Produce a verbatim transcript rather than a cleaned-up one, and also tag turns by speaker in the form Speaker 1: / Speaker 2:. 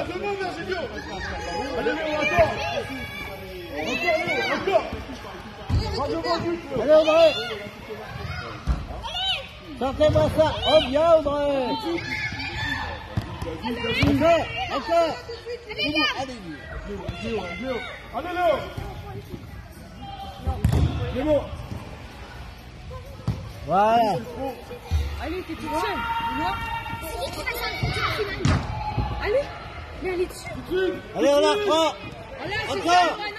Speaker 1: Devant, Virgilio. Allez, Léo, encore. Encore, Léo, encore. Va devant, but.
Speaker 2: Allez, Audrey. Sortez-moi ça. Oh, bien, Audrey. Encore, encore. Allez,
Speaker 1: Léo, Léo. Allez, Léo. Léo.
Speaker 2: Voilà.
Speaker 3: Allez, t'es toute seule. Allez, mais elle est dessus.
Speaker 2: Allez, on la reprend.
Speaker 3: Voilà, c'est
Speaker 2: Encore.
Speaker 3: ça,